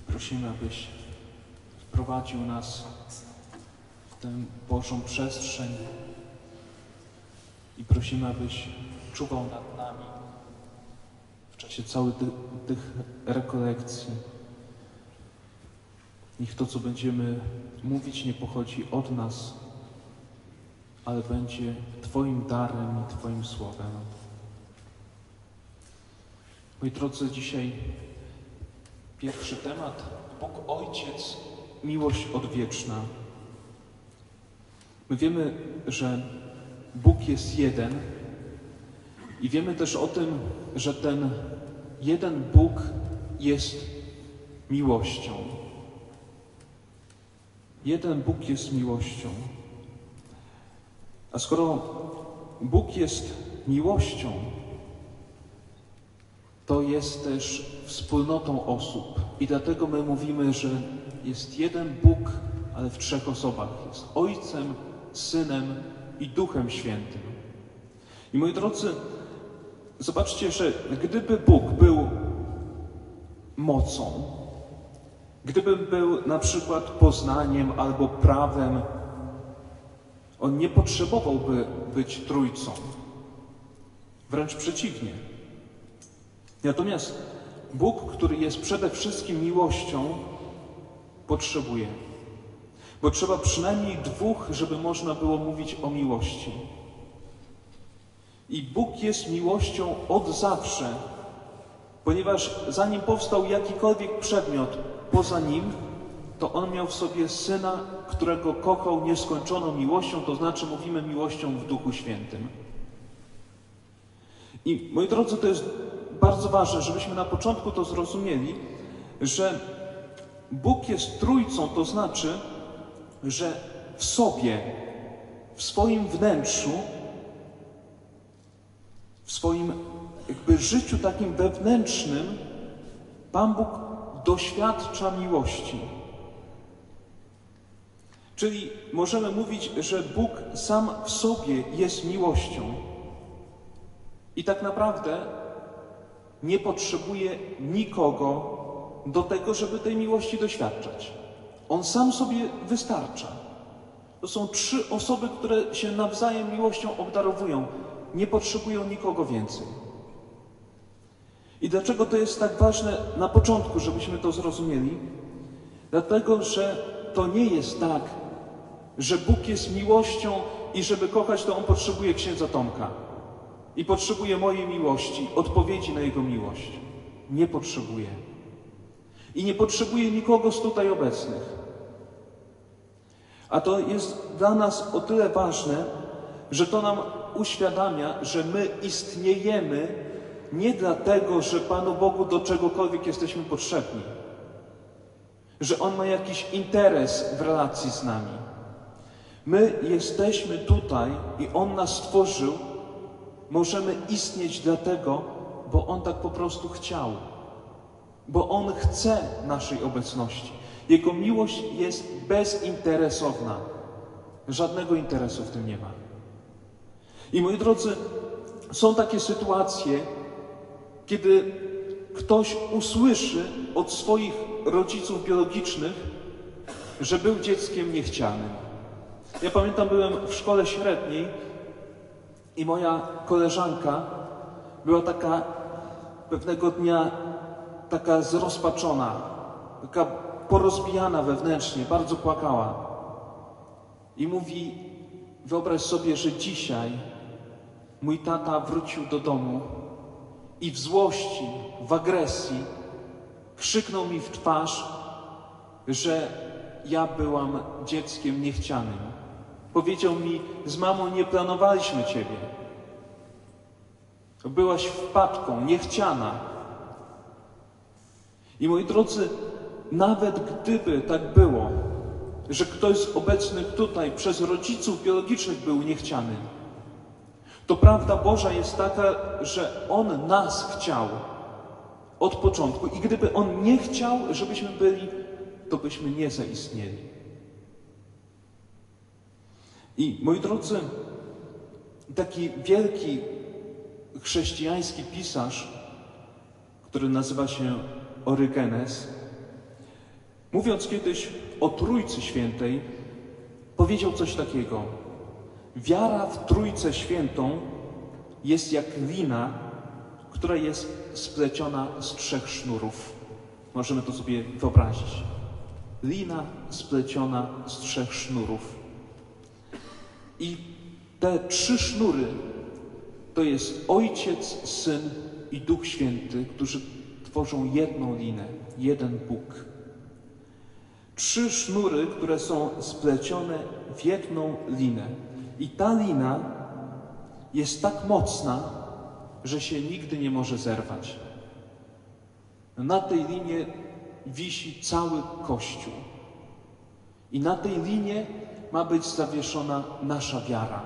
Prosimy, abyś wprowadził nas w tę Bożą przestrzeń i prosimy, abyś czuwał nad nami w czasie całych tych rekolekcji. Niech to, co będziemy mówić, nie pochodzi od nas, ale będzie Twoim darem i Twoim słowem. Moi drodzy, dzisiaj pierwszy temat. Bóg Ojciec, miłość odwieczna. My wiemy, że Bóg jest jeden i wiemy też o tym, że ten jeden Bóg jest miłością. Jeden Bóg jest miłością. A skoro Bóg jest miłością, to jest też wspólnotą osób. I dlatego my mówimy, że jest jeden Bóg, ale w trzech osobach. Jest Ojcem, Synem i Duchem Świętym. I moi drodzy, zobaczcie, że gdyby Bóg był mocą, gdyby był na przykład poznaniem albo prawem, On nie potrzebowałby być Trójcą. Wręcz przeciwnie. Natomiast Bóg, który jest przede wszystkim miłością, potrzebuje. Bo trzeba przynajmniej dwóch, żeby można było mówić o miłości. I Bóg jest miłością od zawsze, ponieważ zanim powstał jakikolwiek przedmiot poza Nim, to On miał w sobie Syna, którego kochał nieskończoną miłością, to znaczy mówimy miłością w Duchu Świętym. I moi drodzy, to jest bardzo ważne, żebyśmy na początku to zrozumieli, że Bóg jest Trójcą, to znaczy, że w sobie, w swoim wnętrzu, w swoim jakby życiu takim wewnętrznym, Pan Bóg doświadcza miłości. Czyli możemy mówić, że Bóg sam w sobie jest miłością. I tak naprawdę nie potrzebuje nikogo do tego, żeby tej miłości doświadczać. On sam sobie wystarcza. To są trzy osoby, które się nawzajem miłością obdarowują. Nie potrzebują nikogo więcej. I dlaczego to jest tak ważne na początku, żebyśmy to zrozumieli? Dlatego, że to nie jest tak, że Bóg jest miłością i żeby kochać, to On potrzebuje księdza Tomka. I potrzebuje mojej miłości, odpowiedzi na Jego miłość. Nie potrzebuje. I nie potrzebuje nikogo z tutaj obecnych. A to jest dla nas o tyle ważne, że to nam uświadamia, że my istniejemy nie dlatego, że Panu Bogu do czegokolwiek jesteśmy potrzebni. Że On ma jakiś interes w relacji z nami. My jesteśmy tutaj i On nas stworzył. Możemy istnieć dlatego, bo On tak po prostu chciał. Bo On chce naszej obecności. Jego miłość jest bezinteresowna. Żadnego interesu w tym nie ma. I moi drodzy, są takie sytuacje, kiedy ktoś usłyszy od swoich rodziców biologicznych, że był dzieckiem niechcianym. Ja pamiętam, byłem w szkole średniej i moja koleżanka była taka pewnego dnia taka zrozpaczona, taka porozbijana wewnętrznie, bardzo płakała. I mówi, wyobraź sobie, że dzisiaj mój tata wrócił do domu i w złości, w agresji krzyknął mi w twarz, że ja byłam dzieckiem niechcianym. Powiedział mi, z mamą nie planowaliśmy ciebie. Byłaś wpadką, niechciana. I moi drodzy, nawet gdyby tak było, że ktoś z obecnych tutaj przez rodziców biologicznych był niechciany, to prawda Boża jest taka, że On nas chciał od początku i gdyby On nie chciał, żebyśmy byli, to byśmy nie zaistnieli. I moi drodzy, taki wielki chrześcijański pisarz, który nazywa się Orygenes, Mówiąc kiedyś o Trójcy Świętej, powiedział coś takiego: wiara w Trójcę Świętą jest jak lina, która jest spleciona z 3 sznurów. Możemy to sobie wyobrazić. Lina spleciona z 3 sznurów. I te 3 sznury to jest Ojciec, Syn i Duch Święty, którzy tworzą jedną linę, jeden Bóg. 3 sznury, które są splecione w jedną linę. I ta lina jest tak mocna, że się nigdy nie może zerwać. Na tej linie wisi cały Kościół. I na tej linie ma być zawieszona nasza wiara.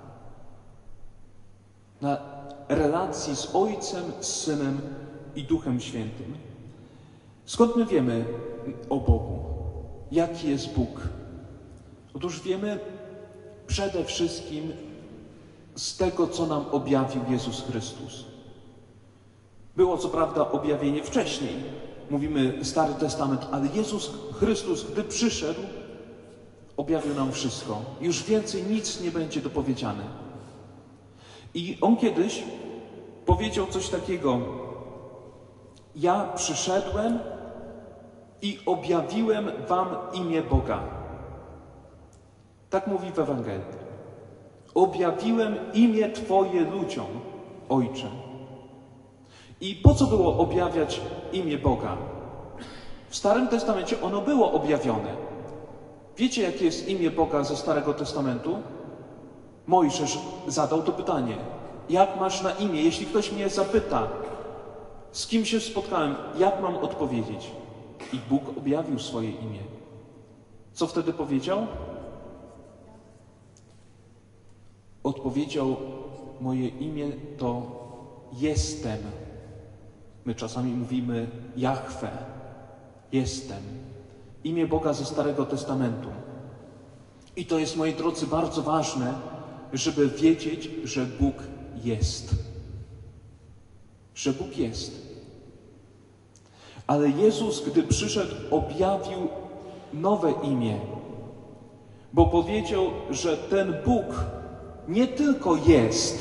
Na relacji z Ojcem, z Synem i Duchem Świętym. Skąd my wiemy o Bogu? Jaki jest Bóg? Otóż wiemy przede wszystkim z tego, co nam objawił Jezus Chrystus. Było co prawda objawienie wcześniej, mówimy Stary Testament, ale Jezus Chrystus, gdy przyszedł, objawił nam wszystko. Już więcej nic nie będzie dopowiedziane. I On kiedyś powiedział coś takiego: ja przyszedłem i objawiłem wam imię Boga. Tak mówi w Ewangelii. Objawiłem imię Twoje ludziom, Ojcze. I po co było objawiać imię Boga? W Starym Testamencie ono było objawione. Wiecie, jakie jest imię Boga ze Starego Testamentu? Mojżesz zadał to pytanie. Jak masz na imię? Jeśli ktoś mnie zapyta, z kim się spotkałem, jak mam odpowiedzieć? I Bóg objawił swoje imię. Co wtedy powiedział? Odpowiedział: moje imię to Jestem. My czasami mówimy Jahwe. Jestem. Imię Boga ze Starego Testamentu. I to jest, moi drodzy, bardzo ważne, żeby wiedzieć, że Bóg jest. Że Bóg jest. Ale Jezus, gdy przyszedł, objawił nowe imię. Bo powiedział, że ten Bóg nie tylko jest,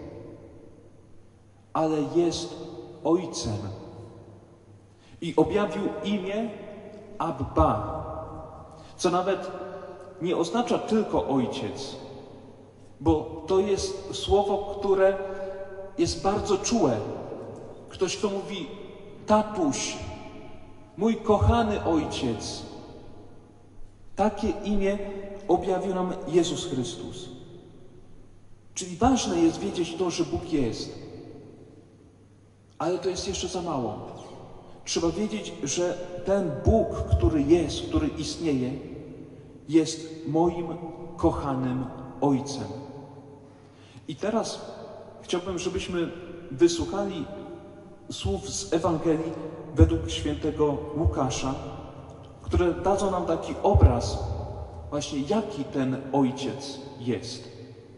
ale jest Ojcem. I objawił imię Abba, co nawet nie oznacza tylko Ojciec, bo to jest słowo, które jest bardzo czułe. Ktoś, kto mówi: tatuś, mój kochany Ojciec. Takie imię objawił nam Jezus Chrystus. Czyli ważne jest wiedzieć to, że Bóg jest. Ale to jest jeszcze za mało. Trzeba wiedzieć, że ten Bóg, który jest, który istnieje, jest moim kochanym Ojcem. I teraz chciałbym, żebyśmy wysłuchali słów z Ewangelii według świętego Łukasza, które dadzą nam taki obraz właśnie, jaki ten Ojciec jest.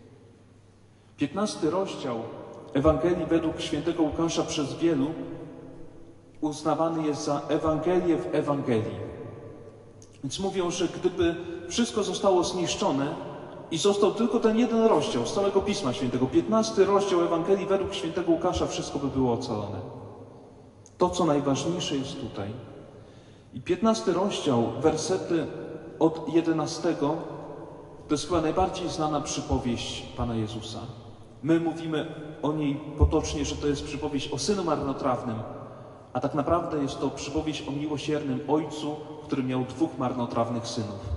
15 rozdział Ewangelii według świętego Łukasza przez wielu uznawany jest za Ewangelię w Ewangelii. Więc mówią, że gdyby wszystko zostało zniszczone i został tylko ten jeden rozdział z całego Pisma Świętego, 15 rozdział Ewangelii według świętego Łukasza, wszystko by było ocalone. To, co najważniejsze, jest tutaj. I 15 rozdział, wersety od 11, to jest chyba najbardziej znana przypowieść Pana Jezusa. My mówimy o niej potocznie, że to jest przypowieść o synu marnotrawnym, a tak naprawdę jest to przypowieść o miłosiernym ojcu, który miał 2 marnotrawnych synów.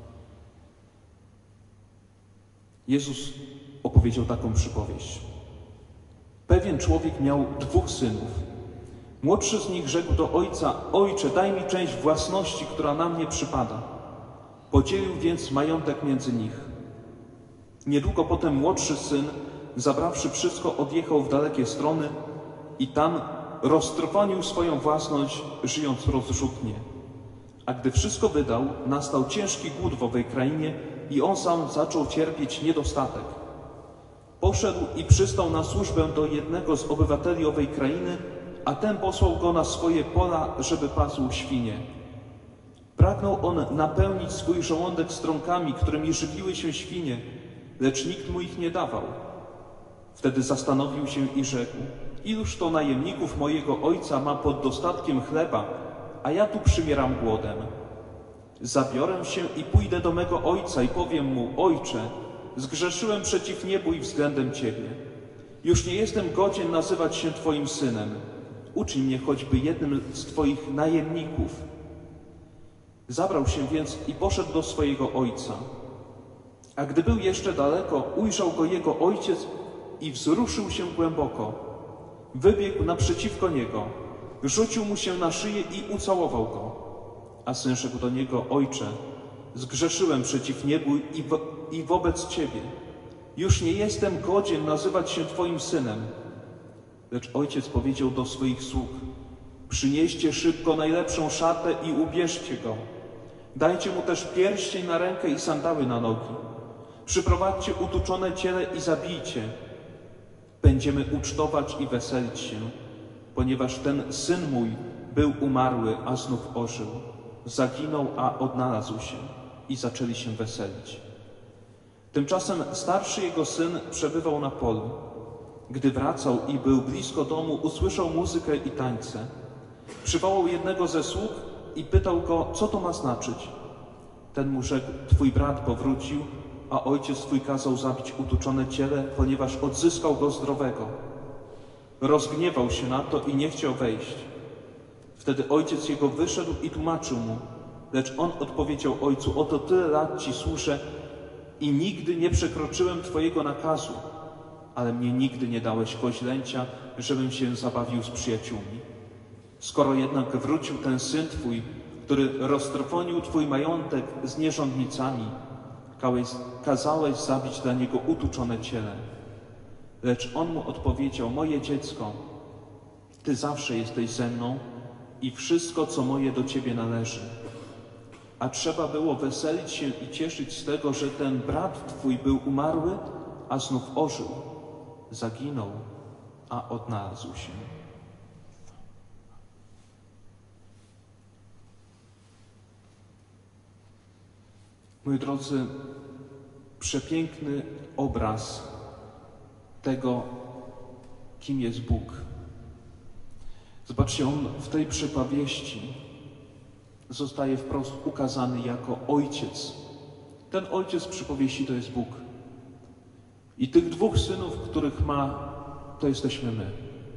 Jezus opowiedział taką przypowieść. Pewien człowiek miał 2 synów. Młodszy z nich rzekł do ojca: Ojcze, daj mi część własności, która na mnie przypada. Podzielił więc majątek między nich. Niedługo potem młodszy syn, zabrawszy wszystko, odjechał w dalekie strony i tam roztrwonił swoją własność, żyjąc rozrzutnie. A gdy wszystko wydał, nastał ciężki głód w owej krainie i on sam zaczął cierpieć niedostatek. Poszedł i przystał na służbę do jednego z obywateli owej krainy, a ten posłał go na swoje pola, żeby pasł świnie. Pragnął on napełnić swój żołądek strąkami, którymi żywiły się świnie, lecz nikt mu ich nie dawał. Wtedy zastanowił się i rzekł: iluż to najemników mojego ojca ma pod dostatkiem chleba, a ja tu przymieram głodem. Zabiorę się i pójdę do mego ojca i powiem mu: Ojcze, zgrzeszyłem przeciw niebu i względem Ciebie. Już nie jestem godzien nazywać się Twoim synem. Uczyń mnie choćby jednym z Twoich najemników. Zabrał się więc i poszedł do swojego ojca. A gdy był jeszcze daleko, ujrzał go jego ojciec i wzruszył się głęboko. Wybiegł naprzeciwko niego, rzucił mu się na szyję i ucałował go. A syn rzekł do niego: Ojcze, zgrzeszyłem przeciw niebu i wobec Ciebie. Już nie jestem godzien nazywać się Twoim synem. Lecz ojciec powiedział do swoich sług: przynieście szybko najlepszą szatę i ubierzcie go. Dajcie mu też pierścień na rękę i sandały na nogi. Przyprowadźcie utuczone ciele i zabijcie. Będziemy ucztować i weselić się, ponieważ ten syn mój był umarły, a znów ożył. Zaginął, a odnalazł się. I zaczęli się weselić. Tymczasem starszy jego syn przebywał na polu. Gdy wracał i był blisko domu, usłyszał muzykę i tańce. Przywołał jednego ze sług i pytał go, co to ma znaczyć. Ten mu rzekł: twój brat powrócił, a ojciec twój kazał zabić utuczone ciele, ponieważ odzyskał go zdrowego. Rozgniewał się na to i nie chciał wejść. Wtedy ojciec jego wyszedł i tłumaczył mu, lecz on odpowiedział ojcu: oto tyle lat ci służę i nigdy nie przekroczyłem twojego nakazu, ale mnie nigdy nie dałeś koźlęcia, żebym się zabawił z przyjaciółmi. Skoro jednak wrócił ten syn twój, który roztrwonił twój majątek z nierządnicami, kazałeś zabić dla niego utuczone ciele. Lecz on mu odpowiedział: moje dziecko, ty zawsze jesteś ze mną i wszystko, co moje, do ciebie należy. A trzeba było weselić się i cieszyć z tego, że ten brat twój był umarły, a znów ożył. Zaginął, a odnalazł się. Moi drodzy, przepiękny obraz tego, kim jest Bóg. Zobaczcie, on w tej przypowieści zostaje wprost ukazany jako ojciec. Ten ojciec przypowieści to jest Bóg. I tych dwóch synów, których ma, to jesteśmy my.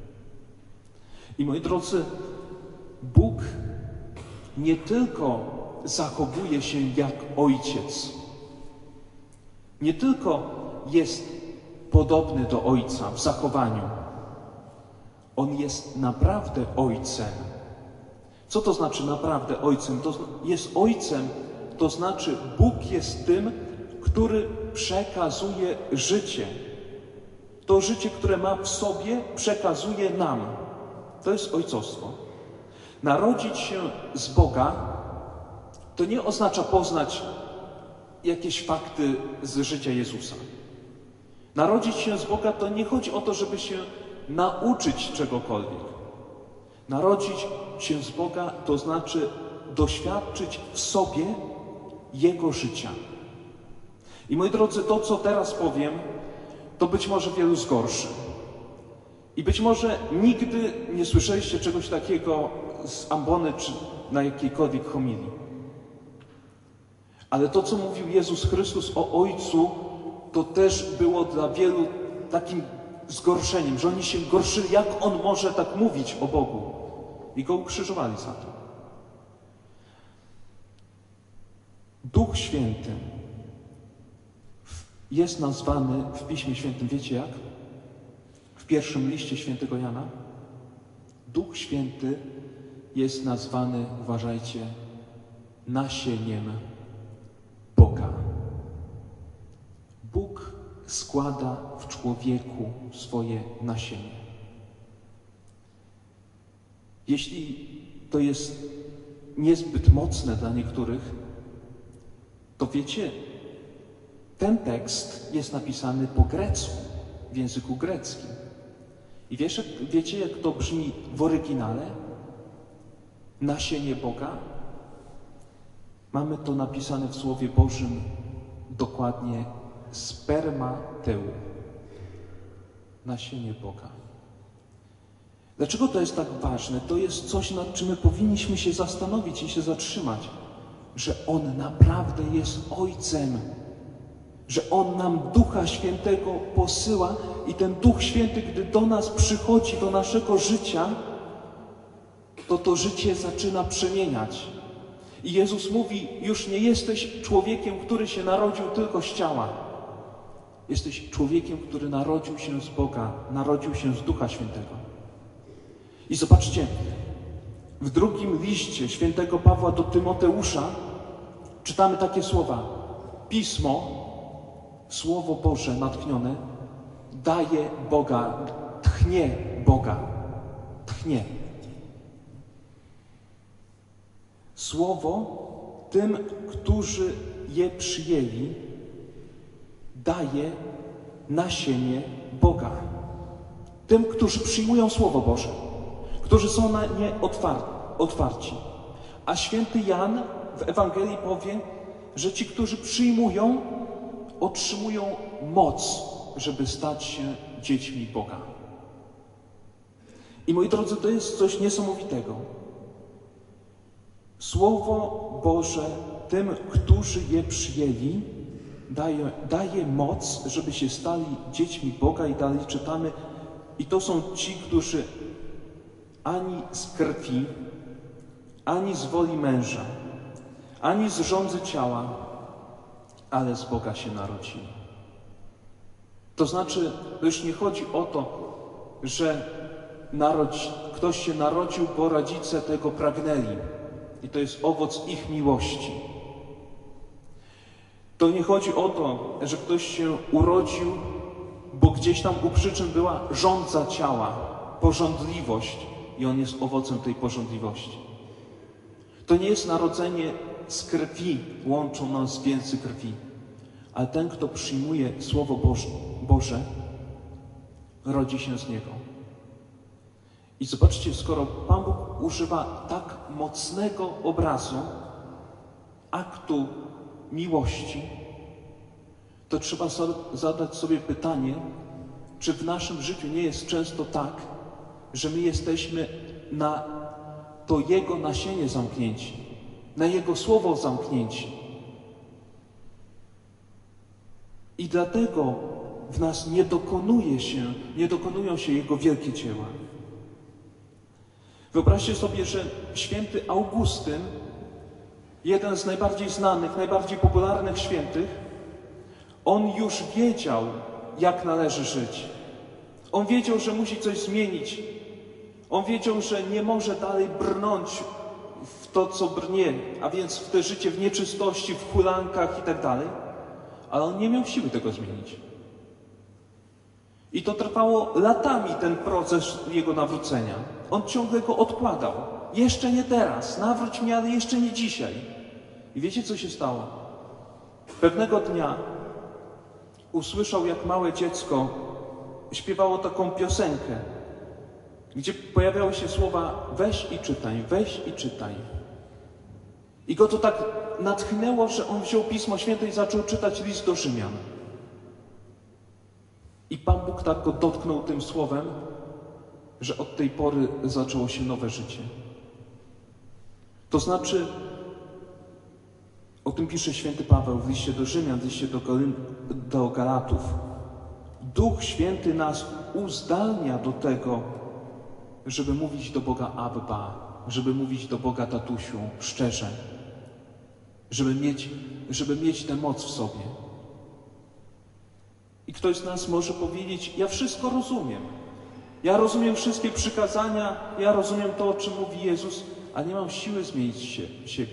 I moi drodzy, Bóg nie tylko zachowuje się jak ojciec, nie tylko jest podobny do ojca w zachowaniu, on jest naprawdę ojcem. Co to znaczy naprawdę ojcem? To jest ojcem, to znaczy Bóg jest tym, który przekazuje życie. To życie, które ma w sobie, przekazuje nam. To jest ojcostwo. Narodzić się z Boga to nie oznacza poznać jakieś fakty z życia Jezusa. Narodzić się z Boga to nie chodzi o to, żeby się nauczyć czegokolwiek. Narodzić się z Boga to znaczy doświadczyć w sobie Jego życia. I moi drodzy, to, co teraz powiem, to być może wielu zgorszy. I być może nigdy nie słyszeliście czegoś takiego z ambony czy na jakiejkolwiek homilii. Ale to, co mówił Jezus Chrystus o Ojcu, to też było dla wielu takim zgorszeniem, że oni się gorszyli, jak On może tak mówić o Bogu. I Go ukrzyżowali za to. Duch Święty jest nazwany w Piśmie Świętym, wiecie jak? W pierwszym liście świętego Jana. Duch Święty jest nazwany, uważajcie, nasieniem Boga. Bóg składa w człowieku swoje nasienie. Jeśli to jest niezbyt mocne dla niektórych, to wiecie, ten tekst jest napisany po grecku, w języku greckim. I wiecie, jak to brzmi w oryginale? Nasienie Boga. Mamy to napisane w Słowie Bożym dokładnie spermateu, nasienie Boga. Dlaczego to jest tak ważne? To jest coś, nad czym my powinniśmy się zastanowić i się zatrzymać, że On naprawdę jest Ojcem, że On nam Ducha Świętego posyła i ten Duch Święty, gdy do nas przychodzi, do naszego życia, to życie zaczyna przemieniać. I Jezus mówi, już nie jesteś człowiekiem, który się narodził tylko z ciała. Jesteś człowiekiem, który narodził się z Boga, narodził się z Ducha Świętego. I zobaczcie, w drugim liście świętego Pawła do Tymoteusza czytamy takie słowa. Pismo, Słowo Boże natchnione, daje Boga, tchnie Boga, tchnie. Słowo tym, którzy je przyjęli, daje nasienie Boga. Tym, którzy przyjmują Słowo Boże, którzy są na nie otwarci. A święty Jan w Ewangelii powie, że ci, którzy przyjmują, otrzymują moc, żeby stać się dziećmi Boga. I moi drodzy, to jest coś niesamowitego. Słowo Boże tym, którzy je przyjęli, daje moc, żeby się stali dziećmi Boga. I dalej czytamy, i to są ci, którzy ani z krwi, ani z woli męża, ani z żądzy ciała, ale z Boga się narodzili. To znaczy, już nie chodzi o to, że ktoś się narodził, bo rodzice tego pragnęli i to jest owoc ich miłości. To nie chodzi o to, że ktoś się urodził, bo gdzieś tam u przyczyn była żądza ciała, pożądliwość i on jest owocem tej pożądliwości. To nie jest narodzenie z krwi, łączą nas więzy krwi, ale ten, kto przyjmuje Słowo Boże, rodzi się z niego. I zobaczcie, skoro Pan Bóg używa tak mocnego obrazu, aktu miłości, to trzeba zadać sobie pytanie, czy w naszym życiu nie jest często tak, że my jesteśmy na to Jego nasienie zamknięci, na Jego Słowo zamknięci. I dlatego w nas nie dokonują się Jego wielkie dzieła. Wyobraźcie sobie, że święty Augustyn, jeden z najbardziej znanych, najbardziej popularnych świętych, on już wiedział, jak należy żyć. On wiedział, że musi coś zmienić. On wiedział, że nie może dalej brnąć w to, co brnie, a więc w to życie w nieczystości, w hulankach i tak dalej, ale on nie miał siły tego zmienić. I to trwało latami, ten proces jego nawrócenia. On ciągle go odkładał. Jeszcze nie teraz, nawróć mnie, ale jeszcze nie dzisiaj. I wiecie, co się stało? Pewnego dnia usłyszał, jak małe dziecko śpiewało taką piosenkę, gdzie pojawiały się słowa weź i czytaj, weź i czytaj. I go to tak natchnęło, że on wziął Pismo Święte i zaczął czytać list do Rzymian. I Pan Bóg tak go dotknął tym słowem, że od tej pory zaczęło się nowe życie. To znaczy, o tym pisze święty Paweł w liście do Rzymian, w liście do Galatów. Duch Święty nas uzdalnia do tego, żeby mówić do Boga Abba, żeby mówić do Boga Tatusiu szczerze, żeby mieć tę moc w sobie. I ktoś z nas może powiedzieć, ja wszystko rozumiem. Ja rozumiem wszystkie przykazania, ja rozumiem to, o czym mówi Jezus, a nie mam siły zmienić siebie.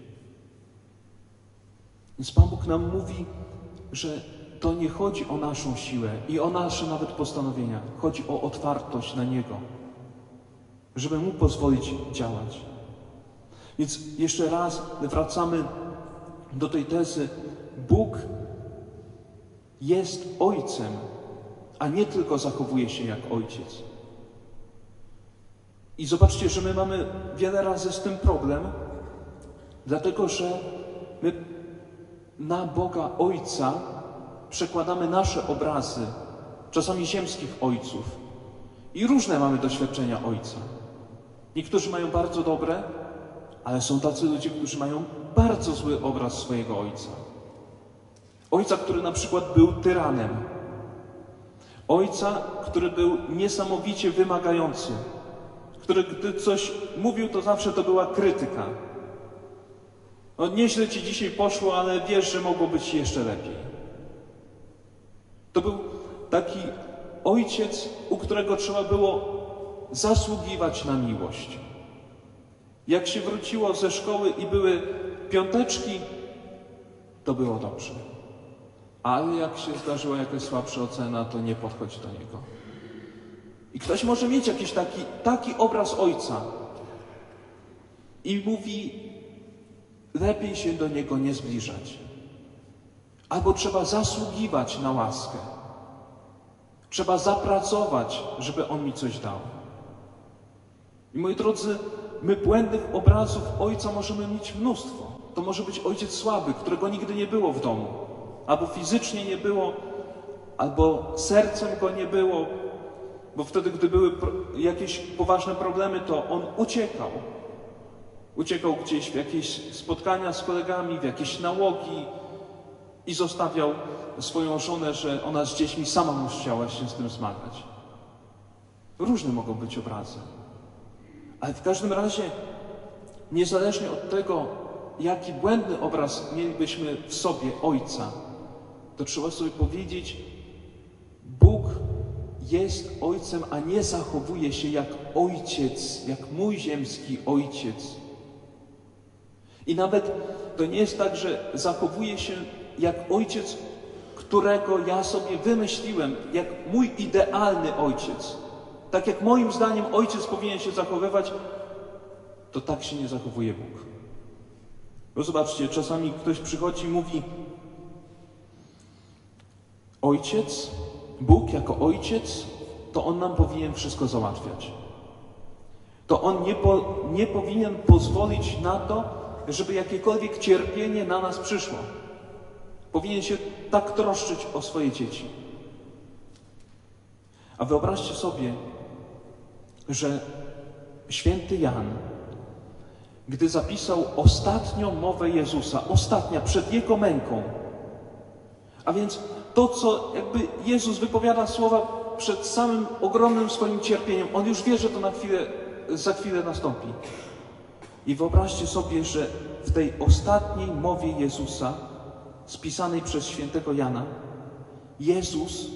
Więc Pan Bóg nam mówi, że to nie chodzi o naszą siłę i o nasze nawet postanowienia. Chodzi o otwartość na Niego, żeby Mu pozwolić działać. Więc jeszcze raz wracamy do tej tezy. Bóg jest Ojcem, a nie tylko zachowuje się jak Ojciec. I zobaczcie, że my mamy wiele razy z tym problem, dlatego że my na Boga Ojca przekładamy nasze obrazy, czasami ziemskich ojców. I różne mamy doświadczenia Ojca. Niektórzy mają bardzo dobre, ale są tacy ludzie, którzy mają bardzo zły obraz swojego Ojca. Ojca, który na przykład był tyranem. Ojca, który był niesamowicie wymagający. Który, gdy coś mówił, to zawsze to była krytyka. No, nieźle ci dzisiaj poszło, ale wiesz, że mogło być jeszcze lepiej. To był taki ojciec, u którego trzeba było zasługiwać na miłość. Jak się wróciło ze szkoły i były piąteczki, to było dobrze. Ale jak się zdarzyła jakaś słabsza ocena, to nie podchodź do niego. I ktoś może mieć jakiś taki obraz ojca i mówi, lepiej się do niego nie zbliżać. Albo trzeba zasługiwać na łaskę. Trzeba zapracować, żeby on mi coś dał. I moi drodzy, my błędnych obrazów ojca możemy mieć mnóstwo. To może być ojciec słaby, którego nigdy nie było w domu. Albo fizycznie nie było, albo sercem go nie było, bo wtedy, gdy były jakieś poważne problemy, to on uciekał. Uciekał gdzieś w jakieś spotkania z kolegami, w jakieś nałogi i zostawiał swoją żonę, że ona z dziećmi sama musiała się z tym zmagać. Różne mogą być obrazy. Ale w każdym razie, niezależnie od tego, jaki błędny obraz mielibyśmy w sobie Ojca, to trzeba sobie powiedzieć, Bóg jest Ojcem, a nie zachowuje się jak ojciec, jak mój ziemski ojciec. I nawet to nie jest tak, że zachowuje się jak ojciec, którego ja sobie wymyśliłem, jak mój idealny ojciec. Tak jak moim zdaniem ojciec powinien się zachowywać, to tak się nie zachowuje Bóg. Bo zobaczcie, czasami ktoś przychodzi i mówi, ojciec, Bóg jako ojciec, to On nam powinien wszystko załatwiać. To On nie powinien pozwolić na to, żeby jakiekolwiek cierpienie na nas przyszło. Powinien się tak troszczyć o swoje dzieci. A wyobraźcie sobie, że święty Jan, gdy zapisał ostatnią mowę Jezusa, ostatnia, przed Jego męką, a więc to, co jakby Jezus wypowiada słowa przed samym ogromnym swoim cierpieniem, On już wie, że to za chwilę nastąpi. I wyobraźcie sobie, że w tej ostatniej mowie Jezusa, spisanej przez świętego Jana, Jezus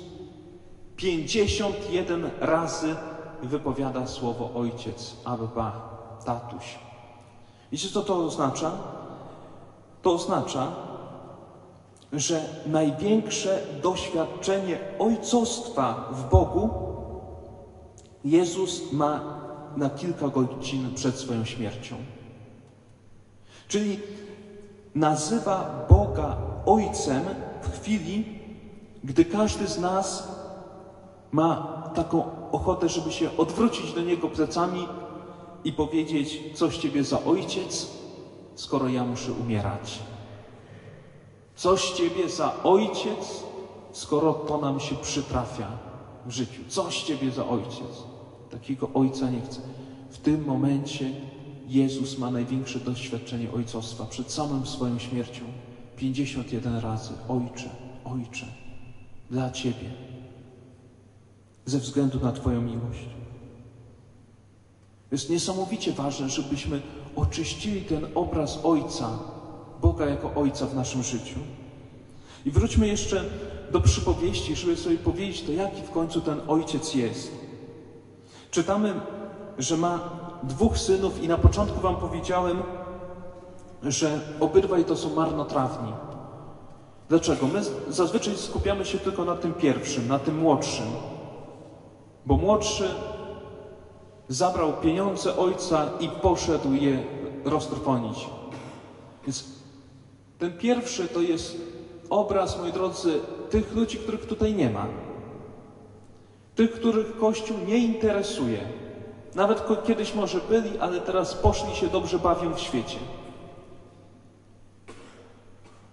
51 razy wypowiada słowo Ojciec, Abba, Tatuś. Wiecie, co to oznacza? To oznacza, że największe doświadczenie ojcostwa w Bogu Jezus ma na kilka godzin przed swoją śmiercią. Czyli nazywa Boga Ojcem w chwili, gdy każdy z nas ma taką ochotę, żeby się odwrócić do Niego plecami i powiedzieć, coś Ciebie za ojciec, skoro ja muszę umierać. Coś Ciebie za ojciec, skoro to nam się przytrafia w życiu. Coś Ciebie za ojciec. Takiego ojca nie chcę. W tym momencie Jezus ma największe doświadczenie ojcostwa. Przed samą swoją śmiercią 51 razy. Ojcze, Ojcze, dla Ciebie. Ze względu na Twoją miłość. Jest niesamowicie ważne, żebyśmy oczyścili ten obraz Ojca, Boga jako Ojca w naszym życiu. I wróćmy jeszcze do przypowieści, żeby sobie powiedzieć, to jaki w końcu ten Ojciec jest. Czytamy, że ma 2 synów i na początku wam powiedziałem, że obydwaj to są marnotrawni. Dlaczego? My zazwyczaj skupiamy się tylko na tym pierwszym, na tym młodszym. Bo młodszy zabrał pieniądze ojca i poszedł je roztrwonić. Więc ten pierwszy to jest obraz, moi drodzy, tych ludzi, których tutaj nie ma. Tych, których Kościół nie interesuje. Nawet kiedyś może byli, ale teraz poszli się dobrze bawią w świecie.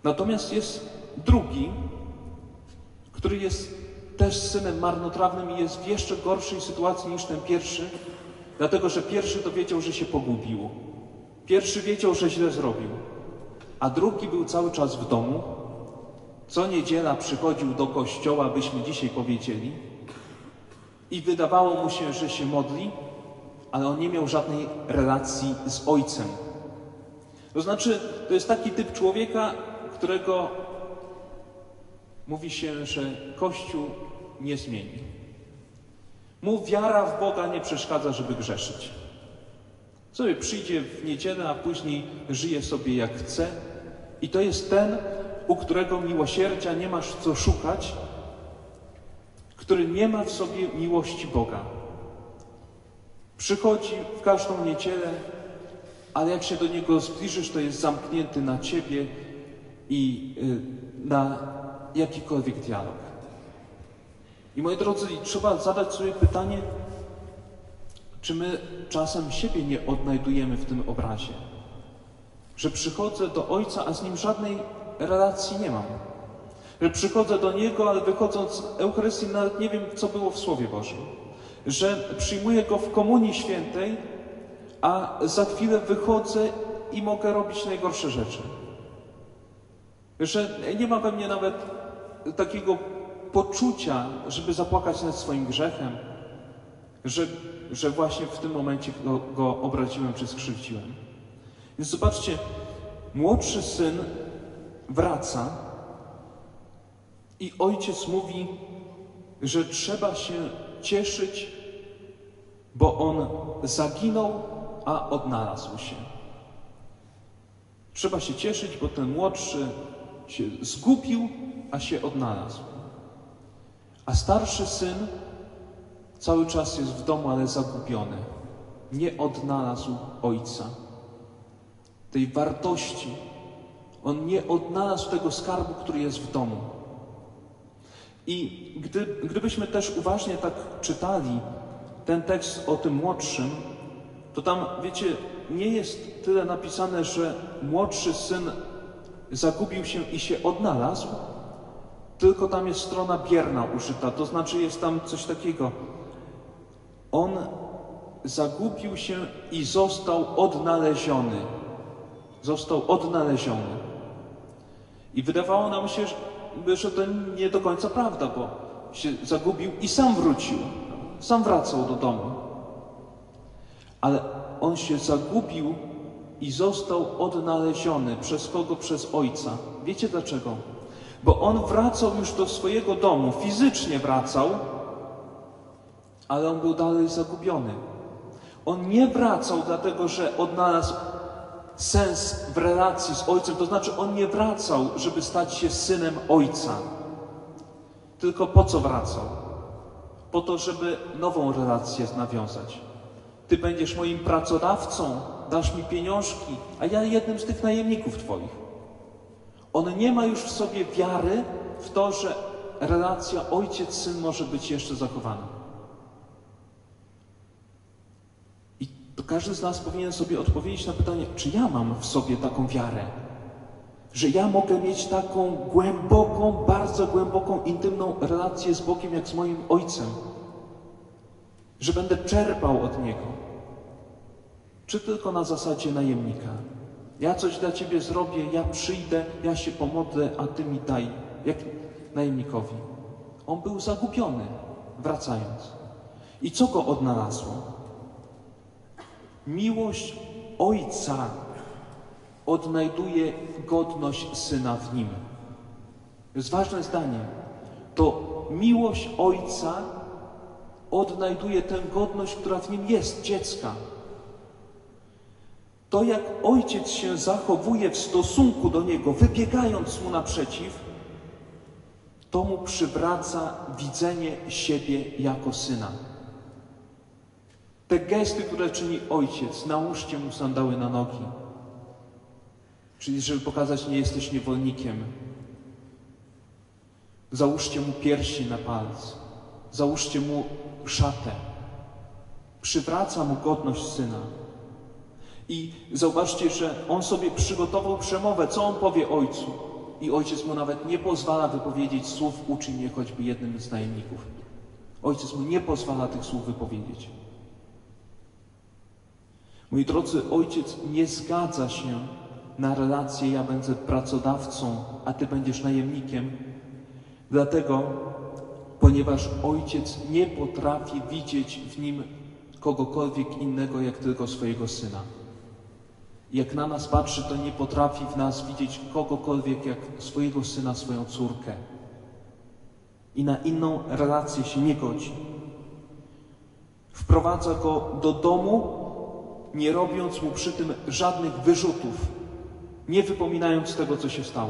Natomiast jest drugi, który jest też synem marnotrawnym i jest w jeszcze gorszej sytuacji niż ten pierwszy, dlatego że pierwszy to wiedział, że się pogubił. Pierwszy wiedział, że źle zrobił, a drugi był cały czas w domu. Co niedziela przychodził do kościoła, byśmy dzisiaj powiedzieli, i wydawało mu się, że się modli, ale on nie miał żadnej relacji z Ojcem. To znaczy, to jest taki typ człowieka, którego mówi się, że Kościół nie zmieni. Mu wiara w Boga nie przeszkadza, żeby grzeszyć. Sobie przyjdzie w niedzielę, a później żyje sobie jak chce. I to jest ten, u którego miłosierdzia nie masz co szukać, który nie ma w sobie miłości Boga. Przychodzi w każdą niedzielę, ale jak się do niego zbliżysz, to jest zamknięty na ciebie i na jakikolwiek dialog. I moi drodzy, trzeba zadać sobie pytanie, czy my czasem siebie nie odnajdujemy w tym obrazie? Że przychodzę do Ojca, a z Nim żadnej relacji nie mam. Że przychodzę do Niego, ale wychodząc z Eucharystii nawet nie wiem, co było w Słowie Bożym. Że przyjmuję Go w Komunii Świętej, a za chwilę wychodzę i mogę robić najgorsze rzeczy. Że nie ma we mnie nawet takiego poczucia, żeby zapłakać nad swoim grzechem, że właśnie w tym momencie go obraziłem czy skrzywdziłem. Więc zobaczcie, młodszy syn wraca i ojciec mówi, że trzeba się cieszyć, bo on zaginął, a odnalazł się. Trzeba się cieszyć, bo ten młodszy się zgubił, a się odnalazł. A starszy syn cały czas jest w domu, ale zagubiony. Nie odnalazł ojca. Tej wartości. On nie odnalazł tego skarbu, który jest w domu. I gdybyśmy też uważnie tak czytali ten tekst o tym młodszym, to tam, wiecie, nie jest tyle napisane, że młodszy syn zagubił się i się odnalazł, tylko tam jest strona bierna użyta, to znaczy jest tam coś takiego. On zagubił się i został odnaleziony. Został odnaleziony. I wydawało nam się, że to nie do końca prawda, bo się zagubił i sam wrócił. Sam wracał do domu. Ale on się zagubił i został odnaleziony. Przez kogo? Przez ojca. Wiecie dlaczego? Bo on wracał już do swojego domu, fizycznie wracał, ale on był dalej zagubiony. On nie wracał dlatego, że odnalazł sens w relacji z ojcem, to znaczy on nie wracał, żeby stać się synem ojca. Tylko po co wracał? Po to, żeby nową relację nawiązać. Ty będziesz moim pracodawcą, dasz mi pieniążki, a ja jednym z tych najemników twoich. On nie ma już w sobie wiary w to, że relacja ojciec-syn może być jeszcze zachowana. I to każdy z nas powinien sobie odpowiedzieć na pytanie, czy ja mam w sobie taką wiarę, że ja mogę mieć taką głęboką, bardzo głęboką, intymną relację z Bogiem, jak z moim Ojcem, że będę czerpał od Niego, czy tylko na zasadzie najemnika. Ja coś dla Ciebie zrobię, ja przyjdę, ja się pomodlę, a Ty mi daj, jak najemnikowi. On był zagubiony, wracając. I co go odnalazło? Miłość Ojca odnajduje godność Syna w Nim. To jest ważne zdanie. To miłość Ojca odnajduje tę godność, która w Nim jest, dziecka. To, jak Ojciec się zachowuje w stosunku do Niego, wybiegając Mu naprzeciw, to Mu przywraca widzenie siebie jako Syna. Te gesty, które czyni Ojciec, nałóżcie Mu sandały na nogi. Czyli, żeby pokazać, nie jesteś niewolnikiem. Załóżcie Mu pierścień na palec. Załóżcie Mu szatę. Przywraca Mu godność Syna. I zauważcie, że On sobie przygotował przemowę. Co On powie Ojcu? i ojciec mu nawet nie pozwala wypowiedzieć słów uczyń mnie choćby jednym z najemników. Ojciec mu nie pozwala tych słów wypowiedzieć. Moi drodzy, ojciec nie zgadza się na relację ja będę pracodawcą, a ty będziesz najemnikiem, dlatego, ponieważ ojciec nie potrafi widzieć w nim kogokolwiek innego, jak tylko swojego syna. Jak na nas patrzy, to nie potrafi w nas widzieć kogokolwiek jak swojego syna, swoją córkę. I na inną relację się nie godzi. Wprowadza go do domu, nie robiąc mu przy tym żadnych wyrzutów, nie wypominając tego, co się stało.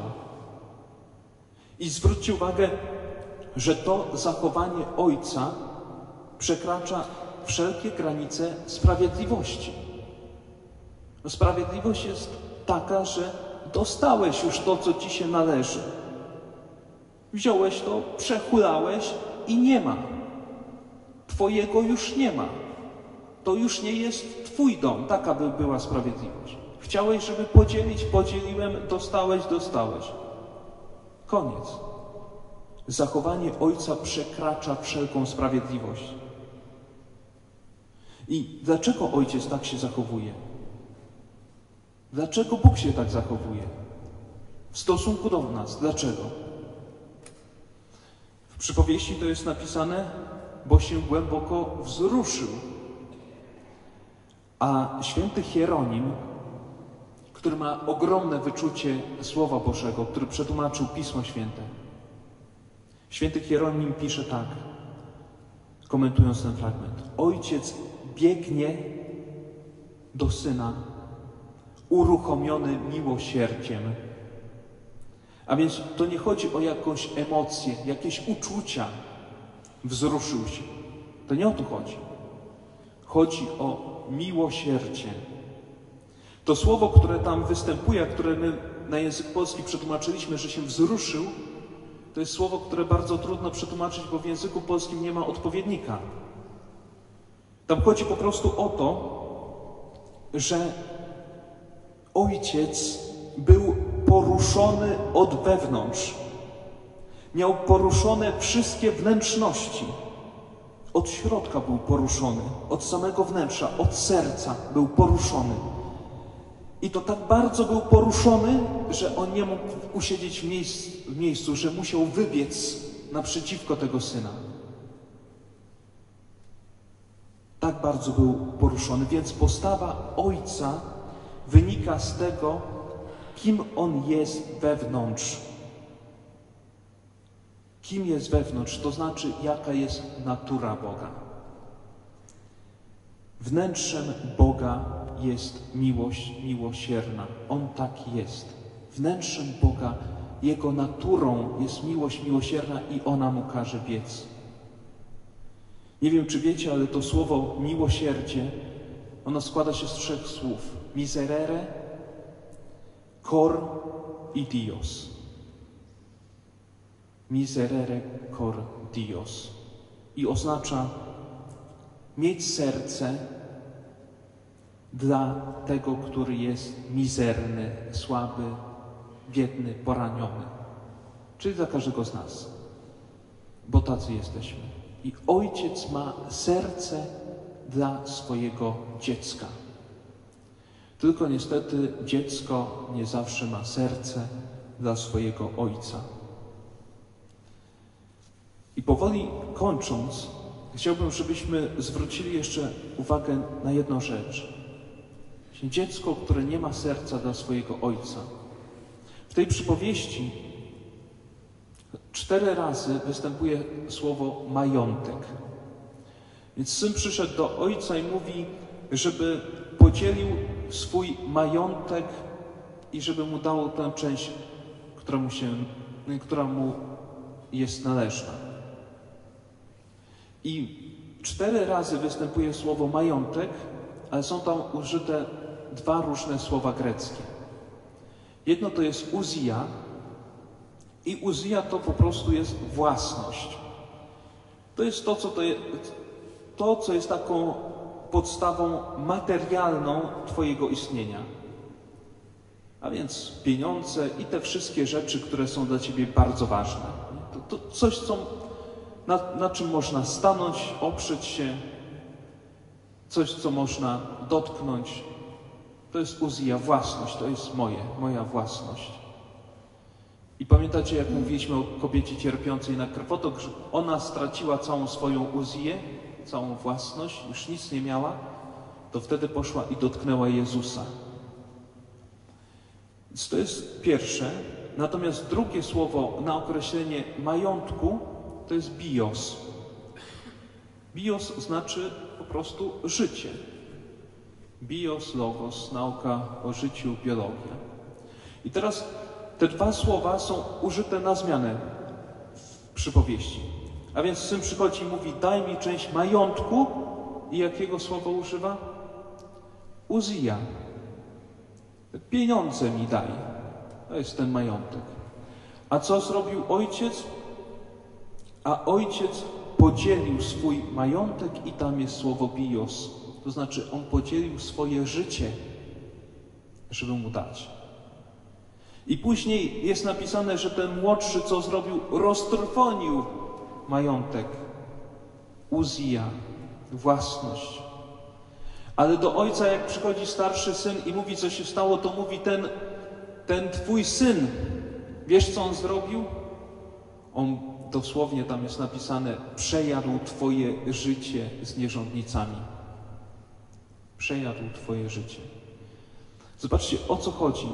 I zwróćcie uwagę, że to zachowanie ojca przekracza wszelkie granice sprawiedliwości. Sprawiedliwość jest taka, że dostałeś już to, co ci się należy. Wziąłeś to, przechulałeś i nie ma. Twojego już nie ma. To już nie jest twój dom. Taka by była sprawiedliwość. Chciałeś, żeby podzielić, podzieliłem, dostałeś. Koniec. Zachowanie ojca przekracza wszelką sprawiedliwość. I dlaczego ojciec tak się zachowuje? Dlaczego Bóg się tak zachowuje? W stosunku do nas. Dlaczego? W przypowieści to jest napisane, bo się głęboko wzruszył. A święty Hieronim, który ma ogromne wyczucie Słowa Bożego, który przetłumaczył Pismo Święte, święty Hieronim pisze tak, komentując ten fragment. Ojciec biegnie do Syna, uruchomiony miłosierdziem. A więc to nie chodzi o jakąś emocję, jakieś uczucia. Wzruszył się. To nie o to chodzi. Chodzi o miłosierdzie. To słowo, które tam występuje, które my na język polski przetłumaczyliśmy, że się wzruszył, to jest słowo, które bardzo trudno przetłumaczyć, bo w języku polskim nie ma odpowiednika. Tam chodzi po prostu o to, że ojciec był poruszony od wewnątrz. Miał poruszone wszystkie wnętrzności. Od środka był poruszony, od samego wnętrza, od serca był poruszony. I to tak bardzo był poruszony, że on nie mógł usiedzieć w miejscu, że musiał wybiec naprzeciwko tego syna. Tak bardzo był poruszony, więc postawa ojca wynika z tego, kim on jest wewnątrz. Kim jest wewnątrz, to znaczy jaka jest natura Boga. Wnętrzem Boga jest miłość miłosierna. On tak jest. Wnętrzem Boga, Jego naturą jest miłość miłosierna i ona mu każe biec. Nie wiem, czy wiecie, ale to słowo miłosierdzie, ono składa się z 3 słów. Miserere, cor i Dios. Miserere cor Dios. I oznacza mieć serce dla tego, który jest mizerny, słaby, biedny, poraniony. Czyli dla każdego z nas. Bo tacy jesteśmy. I ojciec ma serce dla swojego dziecka. Tylko niestety dziecko nie zawsze ma serce dla swojego ojca. I powoli kończąc, chciałbym, żebyśmy zwrócili jeszcze uwagę na jedną rzecz. Dziecko, które nie ma serca dla swojego ojca. W tej przypowieści 4 razy występuje słowo majątek. Więc syn przyszedł do ojca i mówi, żeby podzielił swój majątek i żeby mu dał tę część, która mu jest należna. I 4 razy występuje słowo majątek, ale są tam użyte 2 różne słowa greckie. Jedno to jest uzia i uzia to po prostu jest własność. To jest to, co jest taką podstawą materialną Twojego istnienia. A więc pieniądze i te wszystkie rzeczy, które są dla ciebie bardzo ważne. To coś, na czym można stanąć, oprzeć się, coś, co można dotknąć. To jest Uzija, własność, to jest moja własność. I pamiętacie, jak mówiliśmy o kobiecie cierpiącej na krwotok, że ona straciła całą swoją Uziję, całą własność, już nic nie miała, to wtedy poszła i dotknęła Jezusa. Więc to jest pierwsze. Natomiast drugie słowo na określenie majątku to jest bios. Bios znaczy po prostu życie. Bios, logos, nauka o życiu, biologia. I teraz te dwa słowa są użyte na zmianę w przypowieści. A więc syn przychodzi i mówi: daj mi część majątku. I jakiego słowa używa? Uzija. Pieniądze mi daj. To jest ten majątek. A co zrobił ojciec? A ojciec podzielił swój majątek i tam jest słowo bios. To znaczy on podzielił swoje życie, żeby mu dać. I później jest napisane, że ten młodszy co zrobił? Roztrwonił majątek. Uzija, własność. Ale do ojca, jak przychodzi starszy syn i mówi, co się stało, to mówi ten twój syn, wiesz, co on zrobił? On dosłownie tam jest napisane, przejadł twoje życie z nierządnicami. Przejadł twoje życie. Zobaczcie, o co chodzi.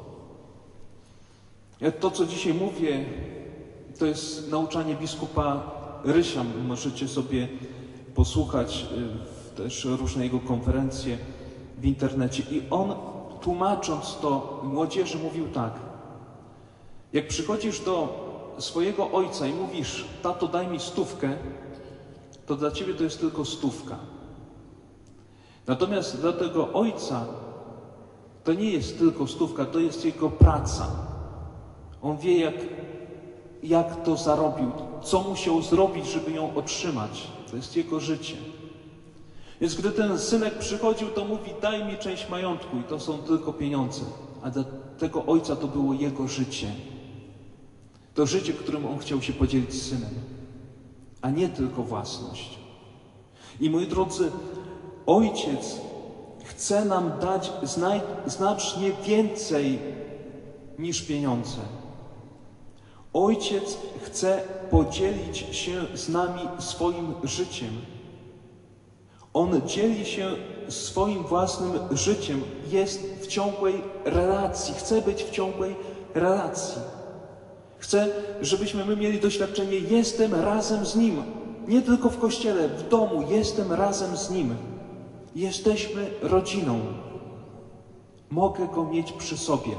To, co dzisiaj mówię, to jest nauczanie biskupa Rysia. Możecie sobie posłuchać też różne jego konferencje w internecie. I on, tłumacząc to młodzieży, mówił tak. Jak przychodzisz do swojego ojca i mówisz: tato, daj mi 100, to dla ciebie to jest tylko 100. Natomiast dla tego ojca to nie jest tylko 100, to jest jego praca. On wie, jak to zarobił, co musiał zrobić, żeby ją otrzymać. To jest jego życie. Więc gdy ten synek przychodził, to mówi: daj mi część majątku, i to są tylko pieniądze. A dla tego ojca to było jego życie. To życie, którym on chciał się podzielić z synem, a nie tylko własność. I moi drodzy, ojciec chce nam dać znacznie więcej niż pieniądze. Ojciec chce podzielić się z nami swoim życiem. On dzieli się swoim własnym życiem, jest w ciągłej relacji, chce być w ciągłej relacji. Chce, żebyśmy my mieli doświadczenie: jestem razem z Nim. Nie tylko w kościele, w domu, jestem razem z Nim. Jesteśmy rodziną. Mogę Go mieć przy sobie.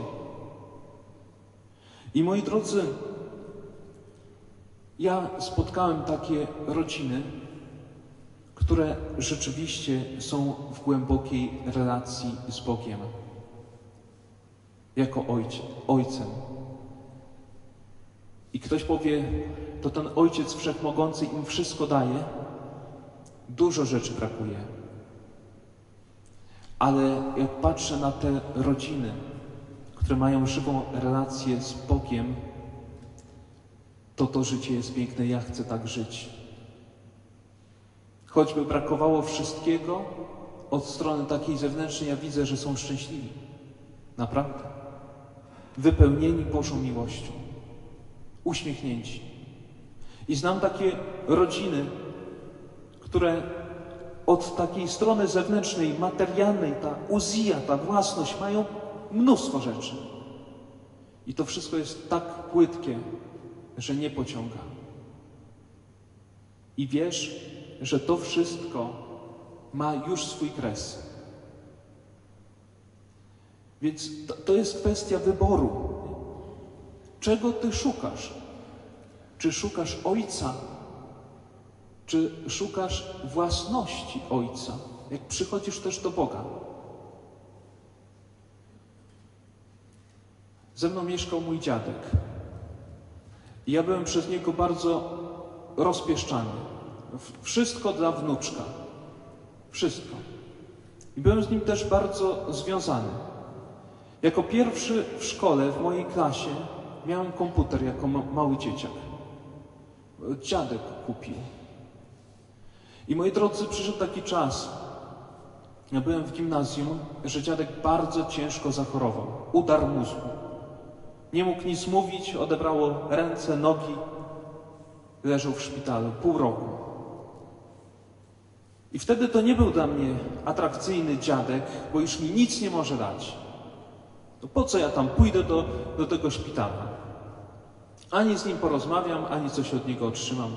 I moi drodzy, ja spotkałem takie rodziny, które rzeczywiście są w głębokiej relacji z Bogiem. Jako ojcem. I ktoś powie: to ten Ojciec Wszechmogący im wszystko daje. Dużo rzeczy brakuje. Ale jak patrzę na te rodziny, które mają żywą relację z Bogiem, to życie jest piękne. Ja chcę tak żyć. Choćby brakowało wszystkiego, od strony takiej zewnętrznej ja widzę, że są szczęśliwi. Naprawdę. Wypełnieni Bożą miłością. Uśmiechnięci. I znam takie rodziny, które od takiej strony zewnętrznej, materialnej, ta uzija, ta własność, mają mnóstwo rzeczy. I to wszystko jest tak płytkie, że nie pociąga. I wiesz, że to wszystko ma już swój kres. Więc to jest kwestia wyboru. Czego ty szukasz? Czy szukasz Ojca? Czy szukasz własności Ojca? Jak przychodzisz też do Boga. Ze mną mieszkał mój dziadek. I ja byłem przez niego bardzo rozpieszczany. Wszystko dla wnuczka. Wszystko. I byłem z nim też bardzo związany. Jako pierwszy w szkole, w mojej klasie, miałem komputer jako mały dzieciak. Dziadek kupił. I moi drodzy, przyszedł taki czas, ja byłem w gimnazjum, że dziadek bardzo ciężko zachorował. Udar mózgu. Nie mógł nic mówić, odebrało ręce, nogi. Leżał w szpitalu pół roku. I wtedy to nie był dla mnie atrakcyjny dziadek, bo już mi nic nie może dać. To po co ja tam pójdę do tego szpitala? Ani z nim porozmawiam, ani coś od niego otrzymam.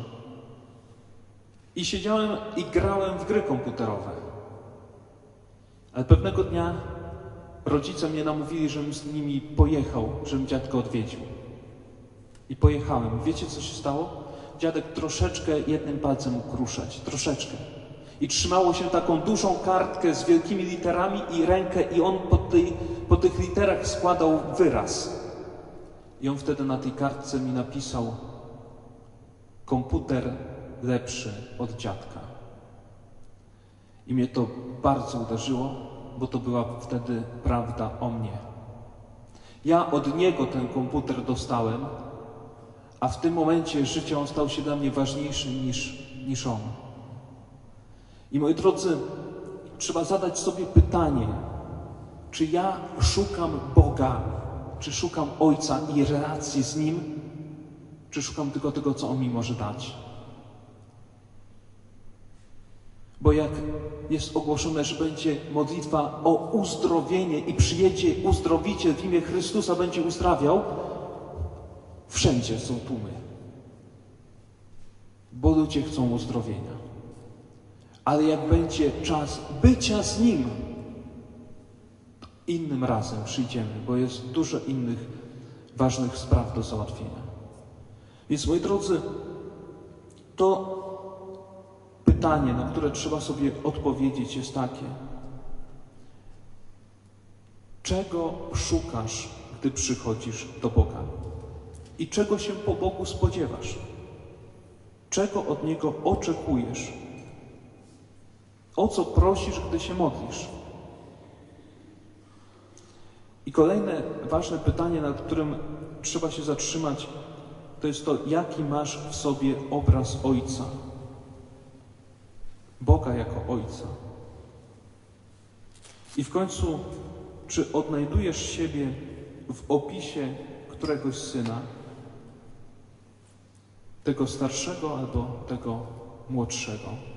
I siedziałem i grałem w gry komputerowe. Ale pewnego dnia rodzice mnie namówili, żebym z nimi pojechał, żebym dziadka odwiedził. I pojechałem. Wiecie, co się stało? Dziadek troszeczkę jednym palcem mógł ruszać. Troszeczkę. I trzymało się taką dużą kartkę z wielkimi literami i rękę i on po tych literach składał wyraz. I on wtedy na tej kartce mi napisał: komputer lepszy od dziadka. I mnie to bardzo uderzyło, bo to była wtedy prawda o mnie. Ja od niego ten komputer dostałem, a w tym momencie życia on stał się dla mnie ważniejszy niż on. I moi drodzy, trzeba zadać sobie pytanie, czy ja szukam Boga, czy szukam Ojca i relacji z Nim, czy szukam tylko tego, co On mi może dać. Bo jak jest ogłoszone, że będzie modlitwa o uzdrowienie i przyjedzie uzdrowiciel w imię Chrystusa, będzie uzdrawiał, wszędzie są tłumy. Bo ludzie chcą uzdrowienia. Ale jak będzie czas bycia z Nim, innym razem przyjdziemy, bo jest dużo innych ważnych spraw do załatwienia. Więc moi drodzy, to pytanie, na które trzeba sobie odpowiedzieć, jest takie: czego szukasz, gdy przychodzisz do Boga? I czego się po Bogu spodziewasz? Czego od Niego oczekujesz? O co prosisz, gdy się modlisz? I kolejne ważne pytanie, nad którym trzeba się zatrzymać, to jest to, jaki masz w sobie obraz Ojca. Boga jako Ojca. I w końcu, czy odnajdujesz siebie w opisie któregoś syna, tego starszego albo tego młodszego?